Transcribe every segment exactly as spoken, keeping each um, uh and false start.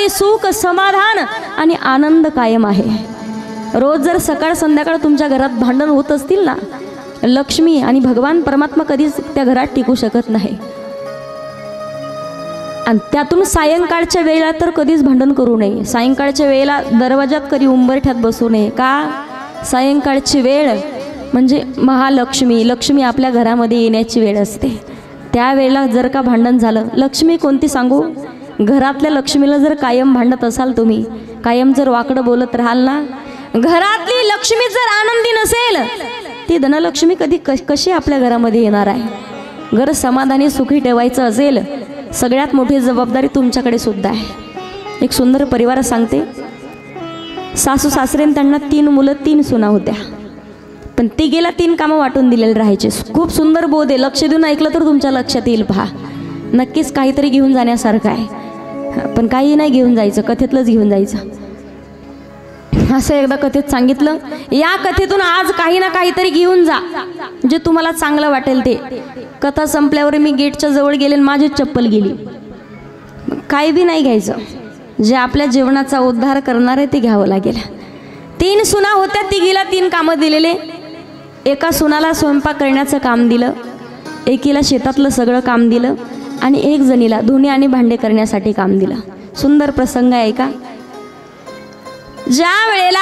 सुख समाधान आणि आनंद कायम आहे। रोज जर सकाळ संध्याकाळ तुमच्या घरात भांडण होत असतील ना, लक्ष्मी आणि भगवान परमात्मा कधीच त्या घरात टिकू शकत नाही। आणि त्यातून सायंकाळच्या वेळेला तर कधीच भांडण करू नये। सायंकाळच्या वेळेला दरवाजात कधी उंबरठ्यात बसू नये का? सायंकाळची वेळ म्हणजे महालक्ष्मी लक्ष्मी आपल्या घरामध्ये येण्याची वेळ असते। त्यावेळेला जर का भांडण झालं, लक्ष्मी कोणती सांगू, घरातल्या लक्ष्मीला जर कायम भांडत असाल तुम्ही, कायम जर वाकडं बोलत राहाल ना, घरातली लक्ष्मी जर आनंदी नसेल, ती धनलक्ष्मी कधी कशी आपल्या घरामध्ये येणार आहे? घर समाधानी सुखी ठेवायचं असेल, सगळ्यात मोठी जबाबदारी तुमच्याकडे सुद्धा आहे। एक सुंदर परिवार सांगते, सासू सासरे त्यांना तीन मुलं तीन सुना होत्या, पण तिघीला तीन कामं वाटून दिलेले राहायचे। खूप सुंदर बोध आहे, लक्ष देऊन ऐकलं तर तुमच्या लक्षात येईल। पहा, नक्कीच काहीतरी घेऊन जाण्यासारखं आहे, पण काही नाही घेऊन जायचं, कथेतलंच घेऊन जायचं। असं एकदा कथेत सांगितलं, या कथेतून आज काही ना काहीतरी घेऊन जा जे तुम्हाला चांगलं वाटेल ते। कथा संपल्यावर मी गेटच्या जवळ गेले आणि माझी चप्पल गेली। काही बी नाही घ्यायचं, जे आपल्या जीवनाचा उद्धार करणार आहे ते घ्यावं लागेल। तीन सुना होत्या, तिघीला तीन कामं दिलेले। एका सुनाला स्वयंपाक करण्याचं काम दिलं, एकीला शेतातलं सगळं काम दिलं आणि एक जणीला धुणे आणि भांडे करण्यासाठी काम दिलं। सुंदर प्रसंग आहे का? ज्या वेळेला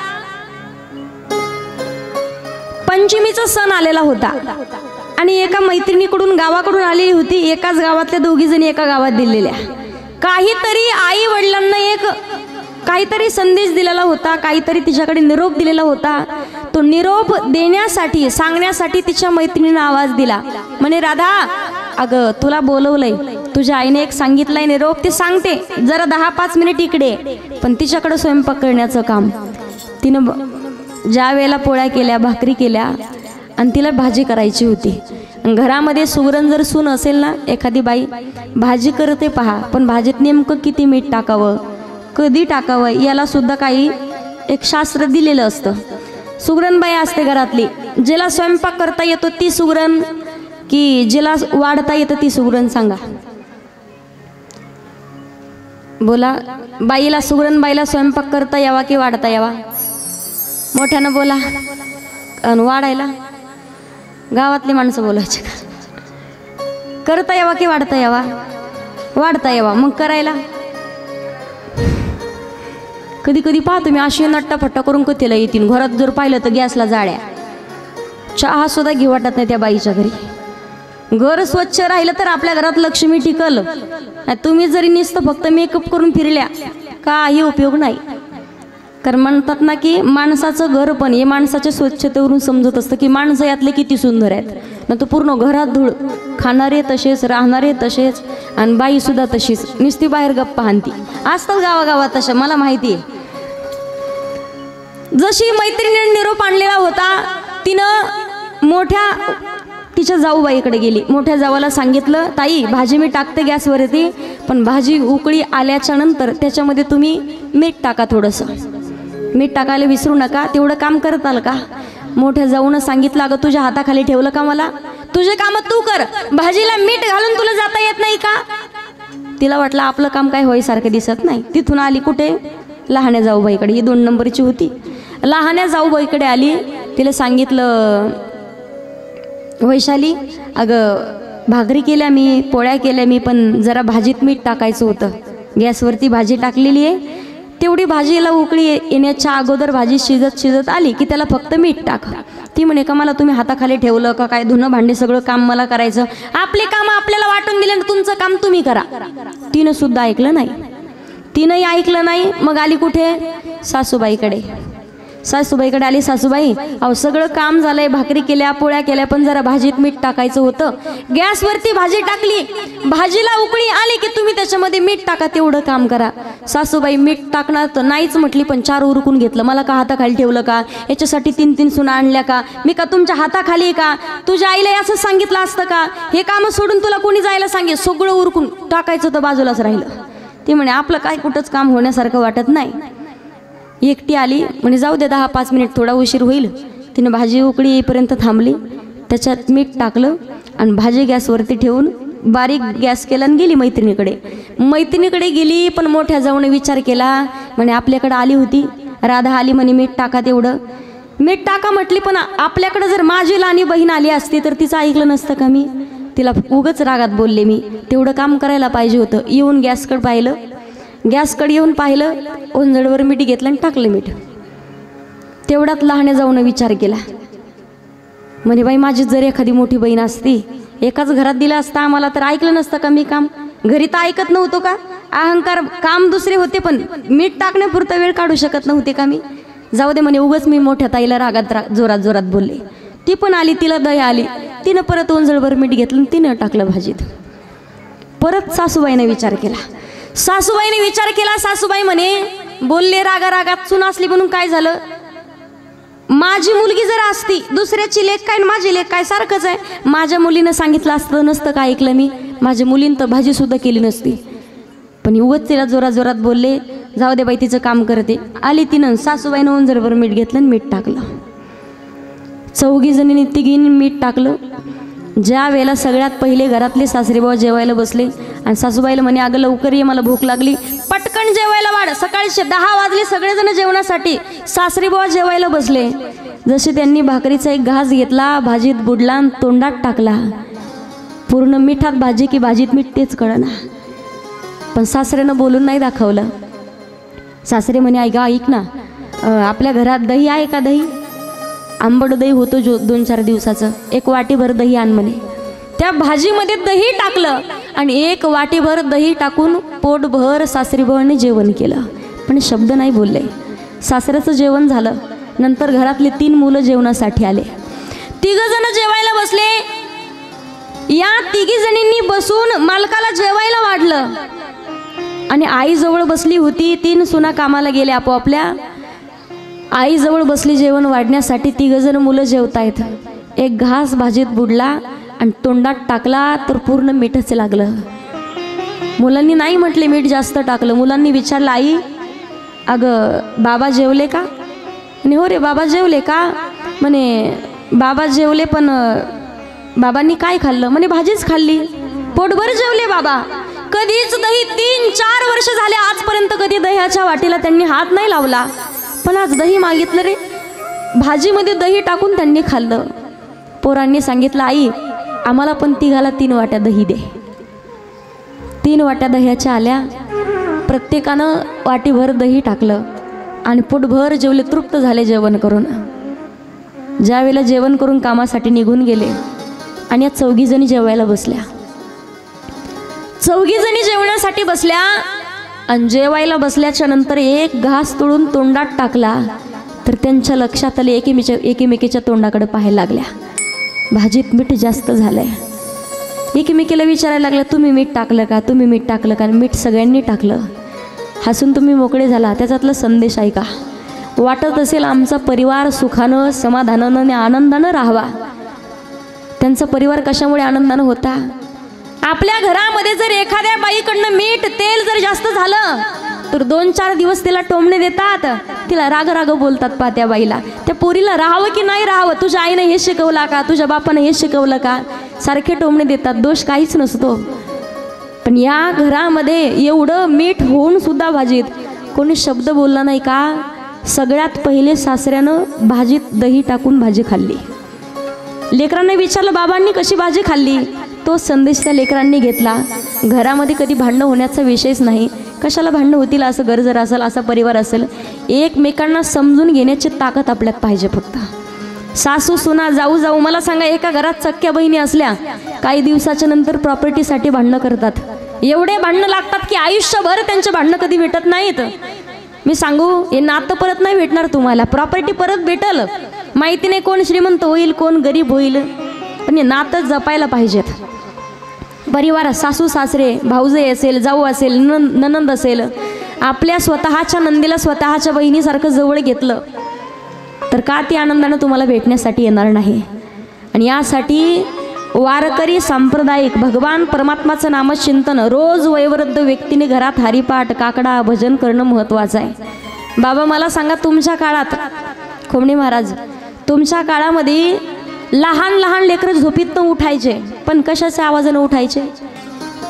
पंचमीचा सण आलेला होता आणि एका मैत्रिणीकडून गावाकडून आलेली होती, एकाच गावातल्या दोघी जणी एका गावात दिलेल्या, काहीतरी आई वडिलांना एक काहीतरी संदेश दिलेला होता, काहीतरी तिच्याकडे निरोप दिलेला होता। तो निरोप देण्यासाठी सांगण्यासाठी तिच्या मैत्रिणीने आवाज दिला, म्हणे राधा अगं तुला बोलवलंय, तुझ्या आईने एक सांगितलंय निरोप, ते सांगते, जरा दहा पाच मिनिट इकडे। पण तिच्याकडे स्वयंपाक करण्याचं काम तिनं ज्या वेळेला पोळ्या केल्या, भाकरी केल्या आणि तिला भाजी करायची होती। घरामध्ये सुगरण जर सून असेल ना, एखादी बाई भाजी करते पहा, पण भाजीत नेमकं किती मीठ टाकावं, कधी टाकावं, याला सुद्धा काही एक शास्त्र दिलेलं असतं। सुगरण बाई असते घरातली, जिला स्वयंपाक करता येतो ती सुगरण की जिला वाढता येतं ती सुगरण? सांगा बोला, बाईला सुगरण बाईला स्वयंपाक करता यावा की वाढता यावा? मोठ्यानं बोला। आणि वाढायला गावातली माणसं बोलायचे का? करता यावा की वाढता यावा? वाढता यावा। मग करायला कधी कधी पाहतो मी अशी नट्टाफट्टा करून कथेला येतील। घरात जर पाहिलं तर गॅसला जाळ्या, चहा सुद्धा घेऊ वाटत नाही त्या बाईच्या घरी। घर स्वच्छ राहिलं तर आपल्या घरात लक्ष्मी टिकल। तुम्ही जरी नुसतं फक्त मेकअप करून फिरल्या काही उपयोग नाही। कारण म्हणतात ना की माणसाचं घर पण हे माणसाच्या स्वच्छतेवरून समजत असतं की माणसं यातले किती सुंदर आहेत। न तर पूर्ण घरात धूळ, खाणारे तसेच, राहणारे तसेच, आणि बाई सुद्धा तशीच, नुसती बाहेर गप्पा हाणती असतात गावागावात तशा, मला माहिती आहे। जशी मैत्रिणीने निरोप आणलेला होता, तिनं मोठ्या तिच्या जाऊबाईकडे गेली। मोठ्या जावाला सांगितलं, ताई भाजी मी टाकते गॅसवरती, पण भाजी उकळी आल्याच्या नंतर त्याच्यामध्ये तुम्ही मीठ टाका, थोडंसं मीठ टाकायला विसरू नका, तेवढं काम करताल का? मोठ्या जाऊन सांगितलं, अगं तुझ्या हाताखाली ठेवलं का मला? तुझे काम तू कर, भाजीला मीठ घालून तुला जाता येत नाही का? तिला वाटलं आपलं काम काय होईसारखं दिसत नाही। तिथून आली कुठे? लहान्या जाऊबाईकडे, ही दोन नंबरची होती। लहान्या जाऊबाईकडे आली, तिला सांगितलं, वैशाली अगं भाकरी केल्या मी, पोळ्या केल्या मी, पण जरा भाजीत मीठ टाकायचं होतं। गॅसवरती भाजी टाकलेली आहे, तेवढी भाजीला उकळी येण्याच्या अगोदर भाजी शिजत शिजत आली की त्याला फक्त मीठ टाक। ती म्हणे का मला तुम्ही हाताखाली ठेवलं का काय? धुणं भांडी सगळं काम मला करायचं, आपले काम आपल्याला वाटून दिले, तुमचं काम तुम्ही करा। तिनं सुद्धा ऐकलं नाही, तिनंही ऐकलं नाही। मग आली कुठे? सासूबाईकडे। सासूबाईकडे आली, सासूबाई अहो सगळं काम झालंय, भाकरी केल्या, पोळ्या केल्या, पण जरा भाजीत मीठ टाकायचं होतं। गॅसवरती भाजी टाकली, भाजीला उकळी आली की तुम्ही त्याच्यामध्ये मीठ टाका, तेवढं काम करा। सासूबाई मीठ टाकणार तर नाहीच म्हटली, पण चार उरकून घेतलं। मला का हाताखाली ठेवलं का? याच्यासाठी तीन तीन सुना आणल्या का? मी का तुमच्या हाताखाली का? तुझ्या आईला असं सांगितलं असतं का? हे काम सोडून तुला कोणी जायला सांगे? सगळं उरकून टाकायचं तर बाजूलाच राहिलं। ती म्हणे आपलं काय कुठंच काम होण्यासारखं वाटत नाही। एकटी आली, म्हणजे जाऊ दे दहा पाच मिनिट, थोडा उशीर होईल। तिने भाजी उकळी येईपर्यंत थांबली, त्याच्यात मीठ टाकलं आणि भाजी गॅसवरती ठेवून बारीक गॅस केला आणि गेली मैत्रिणीकडे. मैत्रिणीकडे गेली पण मोठ्या जाऊन विचार केला. म्हणे आपल्याकडे आली होती राधा, आली म्हणे मीठ टाका तेवढं. मीठ टाका म्हटली पण आपल्याकडे जर माझी लहानी बहीण आली असती तर तिचं ऐकलं नसतं का मी? तिला उगच रागात बोलले मी. तेवढं काम करायला पाहिजे होतं. येऊन गॅसकडे पाहिलं, गॅसकडे येऊन पाहिलं, ओंजळवर मीठ घेतलं आणि टाकलं मीठ. तेवढ्यात लहाने जाऊन विचार केला. म्हणे बाई माझी जर एखादी मोठी बहीण असती, एकाच घरात दिलं असतं आम्हाला तर ऐकलं नसतं का मी काम? घरी तर ऐकत नव्हतो का? अहंकार, काम दुसरे होते पण मीठ टाकण्यापुरता वेळ काढू शकत नव्हते का मी? जाऊ दे म्हणे, उगच मी मोठ्या ताईला रागात रा जोरात जोरात बोलले. ती पण आली, तिला दया आली, तिनं परत ओंजळभर मीठ घेतलं, तिनं टाकलं भाजीत. परत सासूबाईने विचार केला. सासूबाईने विचार केला. सासूबाई म्हणे बोलले रागा रागात, सून असली म्हणून काय झालं? माझी मुलगी जर असती, दुसऱ्याची लेक काय माझी लेक काय सारखंच आहे. माझ्या मुलीनं सांगितलं असतं नसतं का ऐकलं मी? माझ्या मुलीनं तर भाजी सुद्धा केली नसती. पण उगाच तिला जोरात जोरात बोलले. जाऊ दे बाई तिचं काम करते. आली तिनं, सासूबाईनं ओंजळभर मीठ घेतलं आणि मीठ टाकलं. चौघी जणींनी तिघींनी मीठ टाकलं. ज्या वेळेला सगळ्यात पहिले घरातले सासरेबाबा जेवायला बसले आणि सासूबाईला म्हणे अगं लवकर ये, मला भूक लागली, पटकन जेवायला वाढ. सकाळचे दहा वाजले सगळेजण जेवणासाठी. सासरेबाबा जेवायला बसले. जसे त्यांनी भाकरीचा एक घास घेतला, भाजीत बुडला आणि तोंडात टाकला. पूर्ण मिठात भाजी की भाजीत मीठ तेच कळना. पण सासऱ्यानं बोलून नाही दाखवलं. सासरे म्हणे ऐक ऐक ना, आपल्या घरात दही आहे का? दही आंबट दही होतं जो दोन चार दिवसाचं, एक वाटीभर दही आण म्हणे. त्या भाजीमध्ये दही टाकलं आणि एक वाटीभर दही टाकून पोटभर सासरीबाईंनी जेवण केलं. पण शब्द नाही बोलले. सासऱ्याचं जेवण झालं. नंतर घरातले तीन मुलं जेवणासाठी आले. तिघ जण जेवायला बसले. या तिघी जणींनी बसून मालकाला जेवायला वाढलं आणि आई जवळ बसली होती. तीन सुना कामाला गेल्या आपोआपल्या. आई जवळ बसली जेवण वाढण्यासाठी. तिघ जण मुलं जेवतायत. एक घास भाजीत बुडला आणि तोंडात टाकला तर पूर्ण मीठच लागलं. मुलांनी नाही म्हटले मीठ जास्त टाकलं. मुलांनी विचारलं आई अगं बाबा जेवले का? म्हणे हो रे बाबा जेवले का? म्हणे बाबा जेवले पण बाबांनी काय खाल्लं? म्हणे भाजीच खाल्ली, पोटभर जेवले बाबा. कधीच दही, तीन चार वर्ष झाले आजपर्यंत कधी दह्याच्या वाटीला त्यांनी हात नाही लावला. पण आज दही मागितलं रे. भाजीमध्ये दही टाकून त्यांनी खाल्लं. पोरांनी सांगितलं आई आम्हाला पण तिघाला तीन वाट्या दही दे. तीन वाट्या दह्याच्या आल्या. प्रत्येकानं वाटीभर दही टाकलं आणि पोटभर जेवले, तृप्त झाले जेवण करून. ज्या वेळेला जेवण करून कामासाठी निघून गेले आणि या चौघी जणी जेवायला बसल्या. चौघी जणी जेवणासाठी बसल्या आणि जेवायला बसल्याच्या नंतर एक घास तोडून तोंडात टाकला तर त्यांच्या लक्षात आले. एकीमेच्या एकीमेकीच्या तोंडाकडे पाहायला लागल्या. भाजीत मीठ जास्त झालंय. एकीमेकीला विचारायला लागल्या तुम्ही मीठ टाकलं का? तुम्ही मीठ टाकलं का? मीठ सगळ्यांनी टाकलं. हसून तुम्ही मोकळे झाला. त्याच्यातला संदेश ऐका. वाटत असेल आमचा परिवार सुखानं, समाधानानं आणि आनंदानं राहावा. त्यांचा परिवार कशामुळे आनंदानं होता? आपल्या घरामध्ये जर एखाद्या बाईकडनं मीठ तेल जर जास्त झालं तर दोन चार दिवस तिला टोमणे देतात, तिला राग राग बोलतात. पा त्या बाईला, त्या पोरीला राहावं की नाही राहावं, तुझ्या आईनं हे शिकवलं का, तुझ्या बापानं हे शिकवलं का, सारखे टोमणे देतात. दोष काहीच नसतो. पण या घरामध्ये एवढं मीठ होऊन सुद्धा भाजीत कोणी शब्द बोलला नाही का? सगळ्यात पहिले सासऱ्यानं भाजीत दही टाकून भाजी खाल्ली. लेकरांना विचारलं बाबांनी कशी भाजी खाल्ली? तो संदेश त्या लेकरांनी घेतला. घरामध्ये कधी भांडणं होण्याचा विषयच नाही. कशाला भांडणं होतील? असं घर जर असेल, असा परिवार असेल, एकमेकांना समजून घेण्याची ताकद आपल्यात पाहिजे. फक्त सासू सुना जाऊ जाऊ. मला सांगा, एका घरात सख्या बहिणी असल्या काही दिवसाच्या नंतर प्रॉपर्टीसाठी भांडणं करतात. एवढे भांडणं लागतात की आयुष्यभर त्यांचे भांडणं कधी भेटत नाहीत. मी सांगू, हे नातं परत नाही भेटणार तुम्हाला. प्रॉपर्टी परत भेटल, माहिती नाही कोण श्रीमंत होईल कोण गरीब होईल, पण हे नातं जपायला पाहिजेत. परिवारात सासू सासरे, भाऊजे असेल, जाऊ असेल, ननंद असेल, आपल्या स्वतःच्या नंदीला स्वतःच्या बहिणीसारखं जवळ घेतलं तर का ती आनंदानं तुम्हाला भेटण्यासाठी येणार नाही. आणि यासाठी वारकरी सांप्रदायिक भगवान परमात्माचं नामचिंतन रोज वयोवृद्ध व्यक्तीने घरात हरिपाठ, काकडा, भजन करणं महत्त्वाचं आहे. बाबा मला सांगा, तुमच्या काळात खोमणे महाराज, तुमच्या काळामध्ये लहान लहान लेकरं झोपीत न उठायचे, पण कशाच्या आवाजानं उठायचे?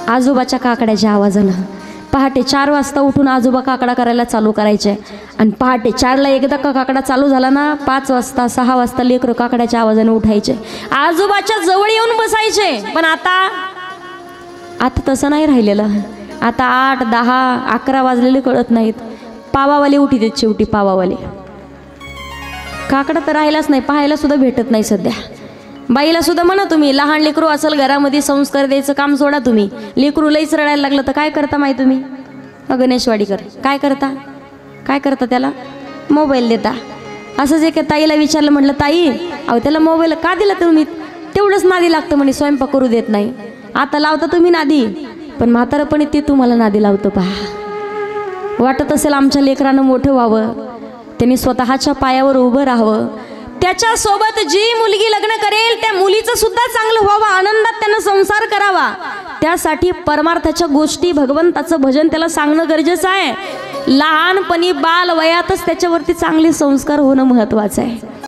आजोबाच्या काकड्याच्या आवाजानं. पहाटे चार वाजता उठून आजोबा काकडा करायला चालू करायचे आणि पहाटे चारला एकदा का काकडा चालू झाला ना, पाच वाजता सहा वाजता लेकरं काकड्याच्या आवाजाने उठायचे, आजोबाच्या जवळ येऊन बसायचे. पण आता आता तसं नाही राहिलेलं. आता आठ दहा अकरा वाजलेले कळत नाहीत. पावावाले उठी देत शेवटी. पावावाले काकडा तर राहिलाच नाही, पाहायला सुद्धा भेटत नाही सध्या. बाईला सुद्धा म्हणा तुम्ही, लहान लेकरू असेल घरामध्ये संस्कार द्यायचं काम सोडा तुम्ही. लेकरू लईच रडायला लागलं तर काय करता माही तुम्ही? गणेशवाडीकर काय करता? काय करता त्याला? मोबाईल देता. असंच एका ताईला विचारलं, म्हटलं ताई अहो त्याला मोबाईल का दिला तुम्ही? तेवढंच नादी लागतं म्हणे, स्वयंपाक करू देत नाही. आता लावता तुम्ही नादी, पण म्हातारपणी ते तुम्हाला नादी लावतं. पहा, वाटत असेल आमच्या लेकरानं मोठं व्हावं, त्यांनी स्वतःच्या पायावर उभं राहावं. त्याच्यासोबत जी मुलगी लग्न करेल त्या मुलीचं सुद्धा चांगलं व्हावं, आनंदात त्यानं संसार करावा. त्यासाठी परमार्थाच्या गोष्टी, भगवंताचं भजन त्याला सांगणं गरजेचं आहे. लहानपणी बाल वयातच त्याच्यावरती चांगले संस्कार होणं महत्त्वाचं आहे.